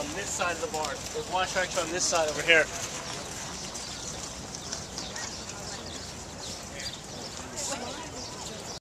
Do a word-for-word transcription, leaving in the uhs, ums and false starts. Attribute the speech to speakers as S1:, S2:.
S1: on this side of the barn. Those water strikes are on this side over here.